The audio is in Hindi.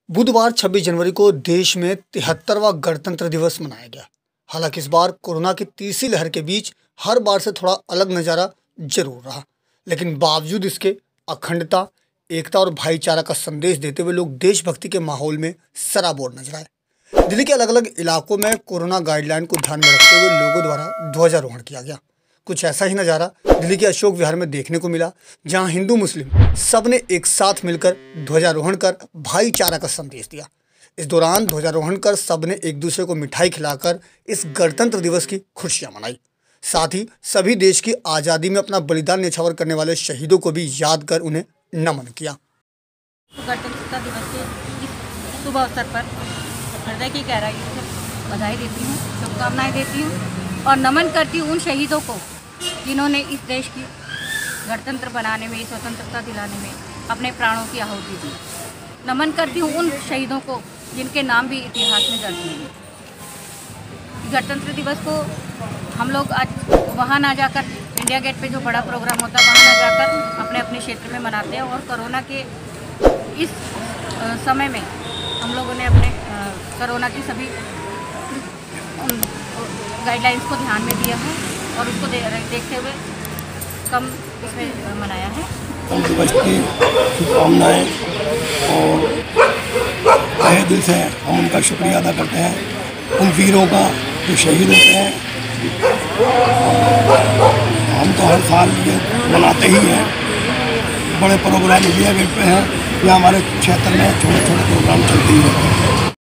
बुधवार 26 जनवरी को देश में 73वां गणतंत्र दिवस मनाया गया। हालांकि इस बार कोरोना की तीसरी लहर के बीच हर बार से थोड़ा अलग नज़ारा जरूर रहा, लेकिन बावजूद इसके अखंडता, एकता और भाईचारा का संदेश देते हुए लोग देशभक्ति के माहौल में सराबोर नजर आए। दिल्ली के अलग अलग इलाकों में कोरोना गाइडलाइन को ध्यान में रखते हुए लोगों द्वारा ध्वजारोहण किया गया। कुछ ऐसा ही नज़ारा दिल्ली के अशोक विहार में देखने को मिला, जहां हिंदू मुस्लिम सब ने एक साथ मिलकर ध्वजारोहण कर भाईचारा का संदेश दिया। इस दौरान ध्वजारोहण कर सब ने एक दूसरे को मिठाई खिलाकर इस गणतंत्र दिवस की खुशियां मनाई। साथ ही सभी देश की आज़ादी में अपना बलिदान न्यौछावर करने वाले शहीदों को भी याद कर उन्हें नमन किया। गणतंत्रता दिवस के इस शुभ अवसर पर हृदय की गहराई से बधाई देती हूँ, शुभकामनाएं देती हूँ और नमन करती हूँ उन शहीदों को जिन्होंने इस देश की गणतंत्र बनाने में, स्वतंत्रता दिलाने में अपने प्राणों की आहुति दी। नमन करती हूँ उन शहीदों को जिनके नाम भी इतिहास में दर्ज हैं। गणतंत्र दिवस को हम लोग आज वहाँ ना जाकर, इंडिया गेट पे जो बड़ा प्रोग्राम होता है वहाँ ना जाकर अपने अपने क्षेत्र में मनाते हैं। और कोरोना के इस समय में हम लोगों ने अपने कोरोना की सभी गाइडलाइंस को ध्यान में दिया है और उसको देखते हुए कम इसमें मनाया है। दिवस की शुभकामनाएँ और तहे दिल से हम उनका शुक्रिया अदा करते हैं, उन वीरों का जो शहीद होते हैं। हम तो हर साल ये मनाते ही हैं। बड़े प्रोग्राम इंडिया गेट पे हैं या हमारे क्षेत्र में छोटे छोटे प्रोग्राम चलते ही रहते हैं।